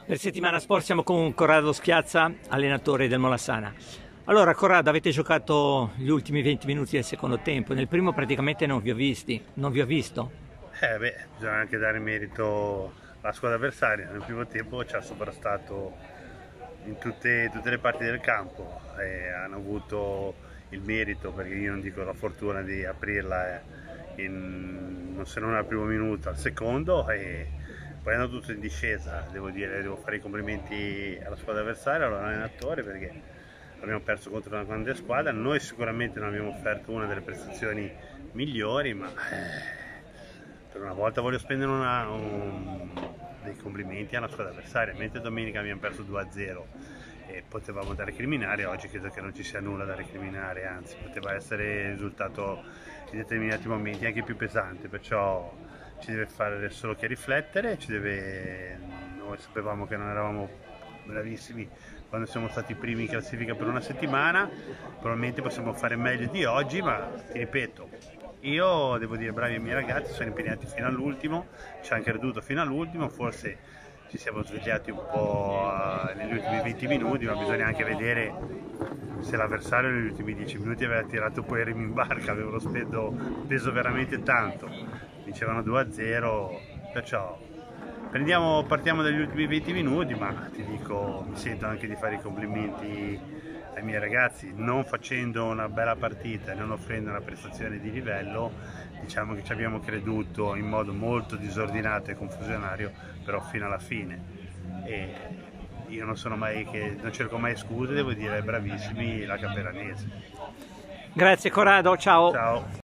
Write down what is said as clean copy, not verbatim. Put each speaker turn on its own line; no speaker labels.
Per settimana sport siamo con Corrado Schiazza, allenatore del Molassana. Allora Corrado, avete giocato gli ultimi 20 minuti del secondo tempo, nel primo praticamente non vi ho visti, non vi ho visto.
Bisogna anche dare merito alla squadra avversaria. Nel primo tempo ci ha soprastato in tutte le parti del campo e hanno avuto il merito, perché io non dico la fortuna di aprirla se non al primo minuto, al secondo, e poi hanno tutto in discesa. Devo fare i complimenti alla squadra avversaria, all'allenatore, perché abbiamo perso contro una grande squadra. Noi sicuramente non abbiamo offerto una delle prestazioni migliori, ma per una volta voglio spendere dei complimenti alla squadra avversaria. Mentre domenica abbiamo perso 2-0 e potevamo da recriminare, oggi credo che non ci sia nulla da recriminare, anzi poteva essere il risultato in determinati momenti anche più pesante, perciò ci deve fare solo che riflettere. Noi sapevamo che non eravamo bravissimi quando siamo stati primi in classifica per una settimana, probabilmente possiamo fare meglio di oggi, ma ti ripeto, io devo dire bravi ai miei ragazzi, sono impegnati fino all'ultimo, ci hanno creduto fino all'ultimo. Forse ci siamo svegliati un po' negli ultimi 20 minuti, ma bisogna anche vedere se l'avversario negli ultimi 10 minuti aveva tirato poi il remo in barca, avevano speso veramente tanto, vincevano 2-0, perciò partiamo dagli ultimi 20 minuti, ma ti dico, mi sento anche di fare i complimenti ai miei ragazzi. Non facendo una bella partita e non offrendo una prestazione di livello, diciamo che ci abbiamo creduto in modo molto disordinato e confusionario, però fino alla fine. E io non cerco mai scuse, devo dire bravissimi la Caperanese.
Grazie Corrado, ciao!
Ciao!